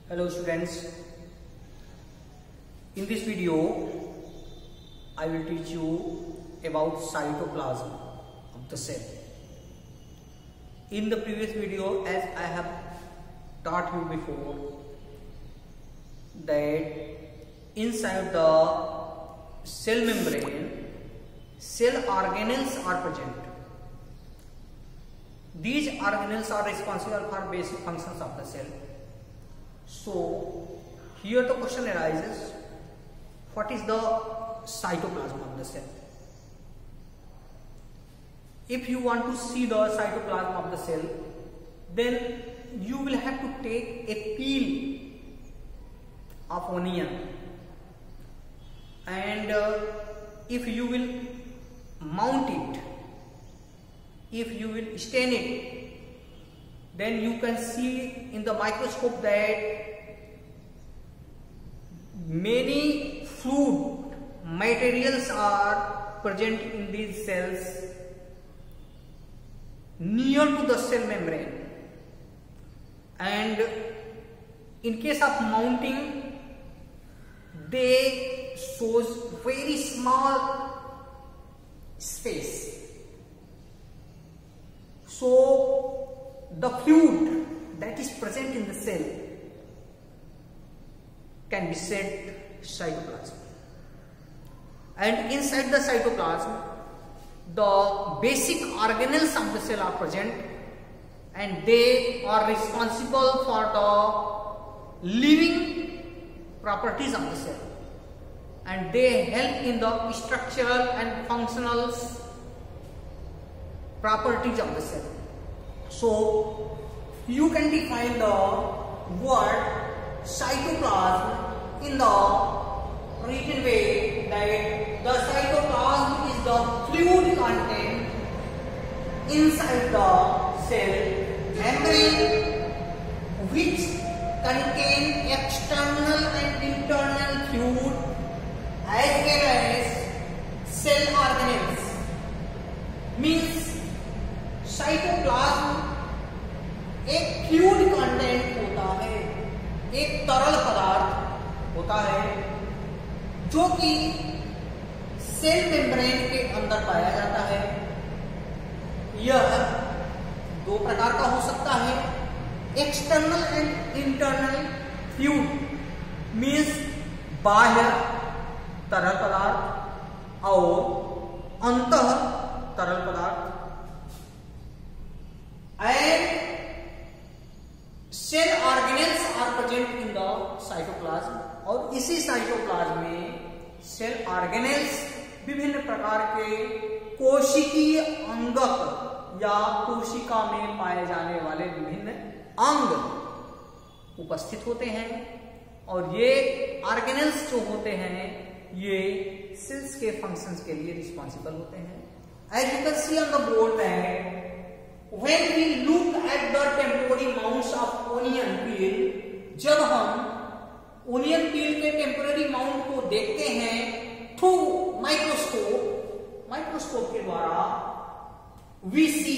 Hello students, in this video I will teach you about cytoplasm of the cell. In the previous video, as I have taught you before, that inside the cell membrane cell organelles are present. These organelles are responsible for basic functions of the cell. So here the question arises, what is the cytoplasm of the cell? If you want to see the cytoplasm of the cell, then you will have to take a peel of onion, and if you will mount it, if you will stain it, then you can see in the microscope that many fluid materials are present in these cells near to the cell membrane, and in case of mounting they shows very small space. So the fluid that is present in the cell can be said cytoplasm, and inside the cytoplasm the basic organelles of the cell are present, and they are responsible for the living properties of the cell, and they help in the structural and functional properties of the cell. So you can define the word cytoplasm in the written way that the cytoplasm is the fluid content inside the cell membrane which contain external and internal fluid as well as cell organelles. Means cytoplasm एक fluid content होता है, एक तरल पदार्थ होता है जो कि सेल मेम्ब्रेन के अंदर पाया जाता है। यह दो प्रकार का हो सकता है, external and internal fluid means बाह्य तरल पदार्थ और अंतः तरल पदार्थ, and cell organelles are present in the cytoplasm, और इसी साइटोप्लाज्म में सेल ऑर्गेनेल्स विभिन्न प्रकार के कोशिकीय अंगक या कोशिका में पाए जाने वाले विभिन्न अंग उपस्थित होते हैं, और ये ऑर्गेनेल्स जो होते हैं ये सेल्स के फंक्शंस के लिए रिस्पॉन्सिबल होते हैं। As you can see on the board that when we look at the temporary mounts of onion peel, जब हम ओनियन पील के टेम्पोररी माउंट को देखते हैं थ्रू माइक्रोस्कोप के द्वारा, we see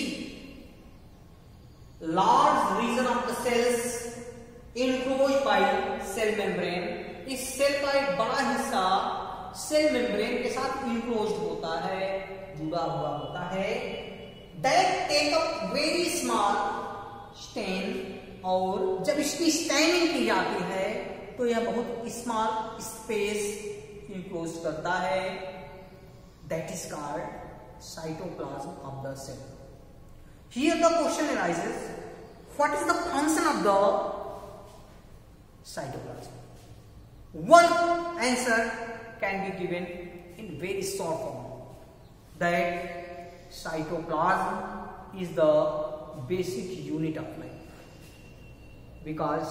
large region of the cells enclosed by cell membrane. इस cell का एक बड़ा हिस्सा सेल मेम्ब्रेन के साथ इनक्लोज्ड होता है, जुड़ा हुआ होता है, that take up very small stain, और जब इसकी स्टैनिंग की जाती है तो यह बहुत स्मॉल स्पेस इनक्लोज करता है, that is called cytoplasm of the cell. Here the question arises, what is the function of the cytoplasm? One answer can be given in very short form, that cytoplasm is the basic unit of life, because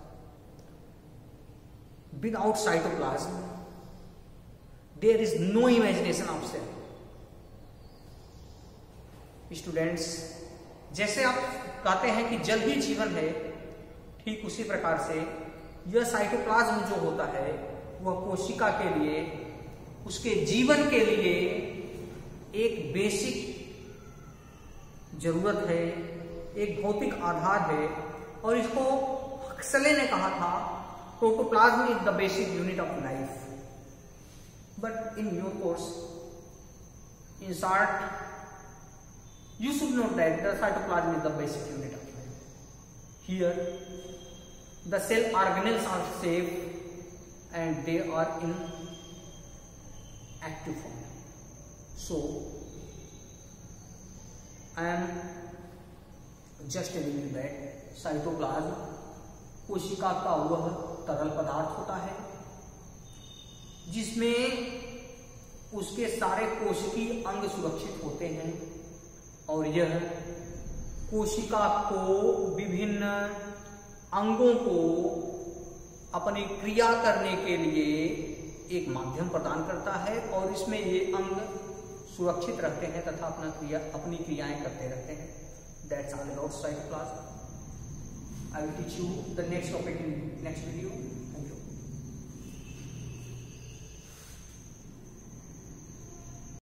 without cytoplasm there is no imagination of cell. Students, जैसे आप कहते हैं कि जल ही जीवन है, ठीक उसी प्रकार से यह साइटोप्लाज्म जो होता है वह कोशिका के लिए, उसके जीवन के लिए एक बेसिक जरूरत है, एक भौतिक आधार है, और इसको एक्सले ने कहा था protoplasm is the basic unit of life, but in your course in short you should know that the cytoplasm is the basic unit of life. Here the cell organelles are safe and they are in active form. So I am just telling you that cytoplasm कोशिका का वह तरल पदार्थ होता है जिसमें उसके सारे कोशिकीय अंग सुरक्षित होते हैं और यह कोशिका को विभिन्न अंगों को अपनी क्रिया करने के लिए एक माध्यम प्रदान करता है और इसमें ये अंग सुरक्षित रहते हैं तथा अपनी क्रियाएं करते रहते हैं. That's all about cytoplasm. I will teach you the next topic in next video.